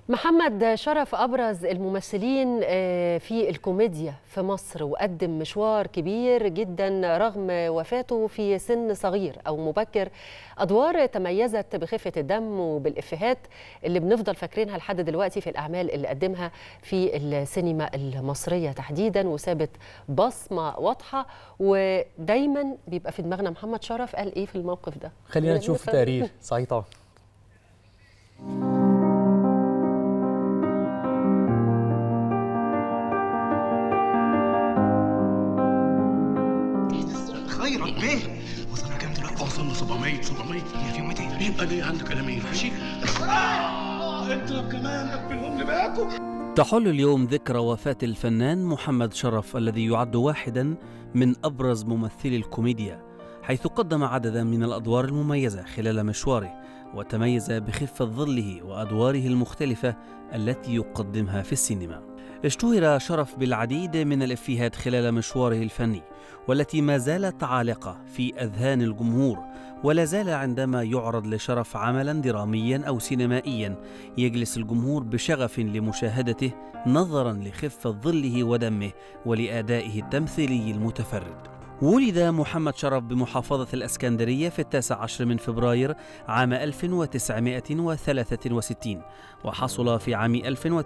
محمد شرف أبرز الممثلين في الكوميديا في مصر، وقدم مشوار كبير جدا رغم وفاته في سن صغير أو مبكر. أدوار تميزت بخفة الدم وبالإفيهات اللي بنفضل فاكرينها لحد دلوقتي في الأعمال اللي قدمها في السينما المصرية تحديدا، وسابت بصمة واضحة ودايما بيبقى في دماغنا محمد شرف قال إيه في الموقف ده. خلينا نشوف تقرير. صحيح طبعا. خيرا ليه؟ وصلنا كام دلوقتي؟ وصلنا 700 هي في 200 يبقى ليه عندك قلمين ماشي؟ اضرب كمان قفلهم لي باكو. تحل اليوم ذكرى وفاة الفنان محمد شرف الذي يعد واحدا من أبرز ممثلي الكوميديا، حيث قدم عددا من الأدوار المميزة خلال مشواره، وتميز بخفة ظله وأدواره المختلفة التي يقدمها في السينما. اشتهر شرف بالعديد من الإفيهات خلال مشواره الفني، والتي ما زالت عالقة في أذهان الجمهور، ولا زال عندما يعرض لشرف عملا دراميا أو سينمائيا يجلس الجمهور بشغف لمشاهدته نظرا لخفة ظله ودمه ولأدائه التمثيلي المتفرد. ولد محمد شرف بمحافظة الإسكندرية في 19 من فبراير عام 1963، وحصل في عام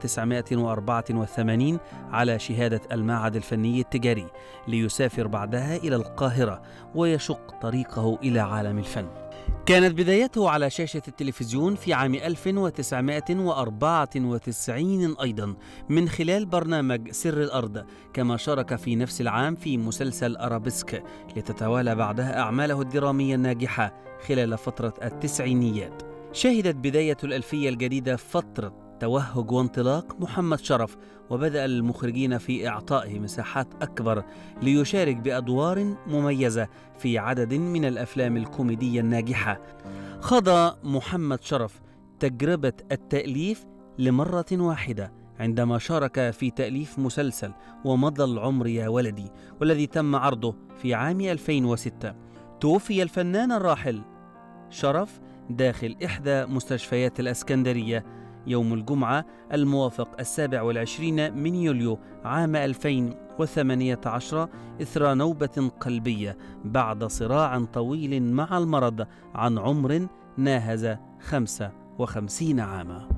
1984 على شهادة المعهد الفني التجاري، ليسافر بعدها إلى القاهرة ويشق طريقه إلى عالم الفن. كانت بدايته على شاشة التلفزيون في عام 1994 أيضا من خلال برنامج سر الأرض، كما شارك في نفس العام في مسلسل أرابيسك، لتتوالى بعدها أعماله الدرامية الناجحة خلال فترة التسعينيات. شهدت بداية الألفية الجديدة فترة توهج وانطلاق محمد شرف، وبدأ المخرجين في إعطائه مساحات أكبر ليشارك بأدوار مميزة في عدد من الأفلام الكوميدية الناجحة. خاض محمد شرف تجربة التأليف لمرة واحدة عندما شارك في تأليف مسلسل ومضى العمر يا ولدي، والذي تم عرضه في عام 2006. توفي الفنان الراحل شرف داخل إحدى مستشفيات الإسكندرية يوم الجمعة الموافق 27 من يوليو عام 2018 إثر نوبة قلبية بعد صراع طويل مع المرض عن عمر ناهز 55 عاما.